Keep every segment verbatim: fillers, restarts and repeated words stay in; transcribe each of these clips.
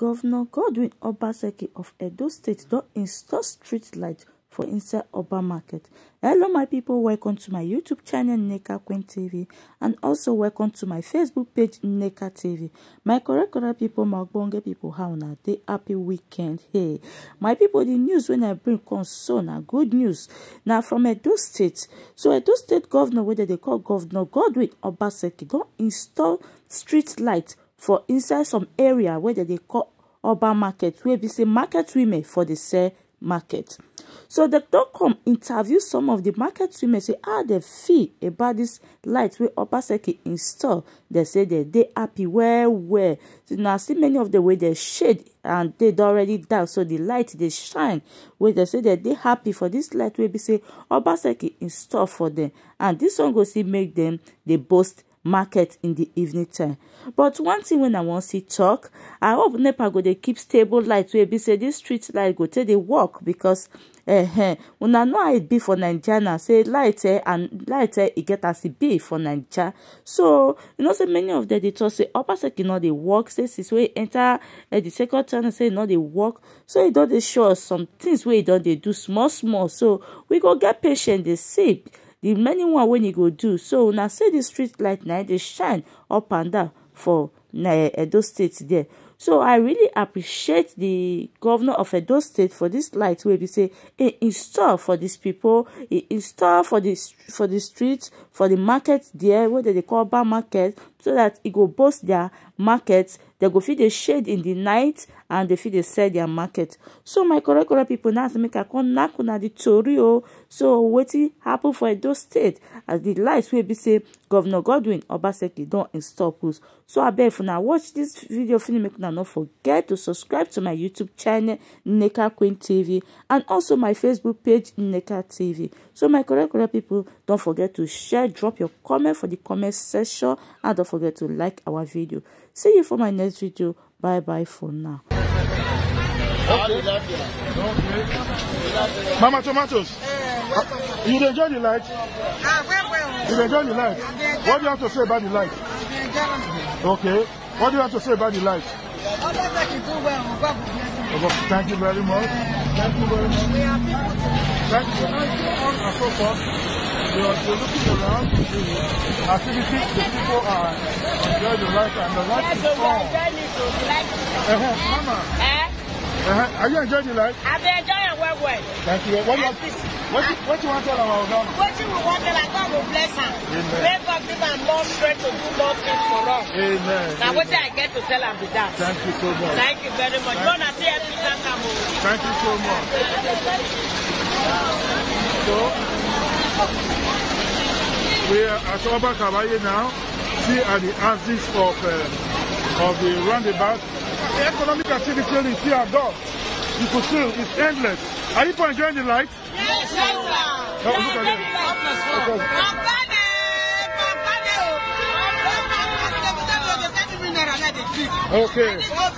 Governor Godwin Obaseki of Edo State don install street light for inside Oba Market. Hello my people, welcome to my YouTube channel Nneka Queen T V and also welcome to my Facebook page Nneka T V. My correct correct people, my ogbonge people, how na dey? Happy weekend. Hey, my people, the news when I bring come so na good news. Now from Edo State. So Edo State Governor, whether they call Governor Godwin Obaseki, don install street light for inside some area where they call Oba Market, where we say market women for the sell market. So they don't come interview some of the market women, say how they feel about this light where Obaseki install. They say they they happy well well. So now see many of the way they shade and they already down, so the light they shine. Where they say that they happy for this light where we say Obaseki install for them, and this one go see make them they boast market in the evening time. But one thing when I want to talk, I hope NEPA go they keep stable light where be say this street light go till they work, because eh eh when I know how it be for Nigeria, say light eh, and light eh, it get as it be for Nigeria. So you know, say many of them they talk say Obaseki not they work, say since we enter uh, the second turn say not they work. So it don't they show us some things where it don't they do small small. So we go get patient, they see the many one when you go do. So now say the street light now they shine up and down for uh, Edo State there. So I really appreciate the governor of Edo State for this light where we say he install for these people, he install for the for the streets, for the market there, where they call bar market, so that it go boost their markets. They go feed the shade in the night and they feed the sell their market. So my correct correct people now make a come knock on the Torio. So what happen for Edo State as the lights will be say Governor Godwin Obaseki don't install post. So I beg if now watch this video finish, make now not forget to subscribe to my YouTube channel Nneka Queen T V and also my Facebook page Nneka T V. So my correct correct people, don't forget to share, drop your comment for the comment section, and don't forget to like our video. See you for my next video. Bye bye for now. Okay. Okay. Mama Tomatoes, uh, you enjoy the light? Ah, well, well. You enjoy the light? What do you have to say about the light? Okay. What do you have to say about the light? Thank you very much. Thank you very much. Thank you. On and so forth. You are looking around the activities the people are enjoying the light, and the light is on. Uh-huh. Mama. Eh? Uh-huh. Are you enjoying the light? I'm enjoying well, well. Thank you. What, you, what, you, what you want to tell our God? What you want to tell our God will bless her. May God give her more strength to do more things for us. Amen. Now, what I get to tell her with that. Thank you so much. Thank you very much. Thank, you. See Thank you so much. So, we are at Oba Kabaye now. See at the axis of uh, of the roundabout. The economic activity is here at God. You could see it's endless. Are you enjoying the light? Yes, sir. Oh, look at it. Okay.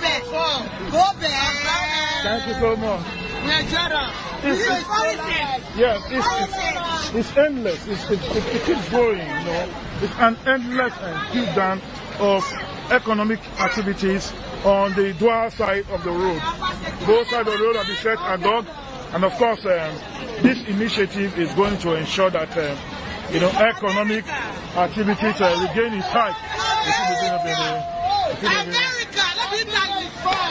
Thank you so much. It's, it's, yeah, it's, it's, it's endless. It's, it, it, it keeps going, you know. It's an endless and keep down of economic activities on the dual side of the road. Both sides of the road are be set at dog, and of course, um, this initiative is going to ensure that um, you know, economic activities uh, regain its height. America, let me tell you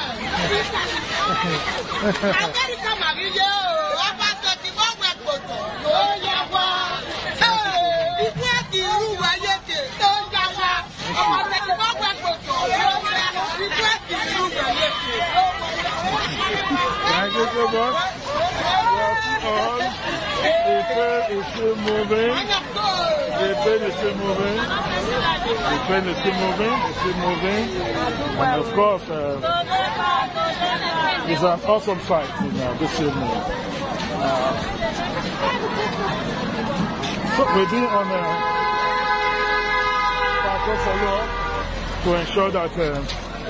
before. America, Maria, Obaseki, what we're going to do? Oh, yeah, well. Hey, if we're the rule, we're yet. Oh, yeah, well. Obaseki, what we're going to do? Oh, yeah, if we're the rule, we're yet. Thank you so much. That's all. The train is still moving. The train is still moving. The train is still moving. It's still moving. And of course, uh, it's an awesome sight, you know, this evening. Uh, so we're doing on uh, to ensure that uh,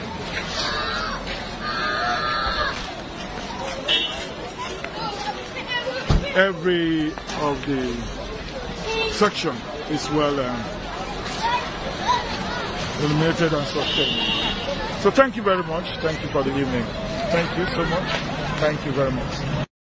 every of the section is well um, illuminated and sustained. So thank you very much. Thank you for the evening. Thank you so much. Thank you very much.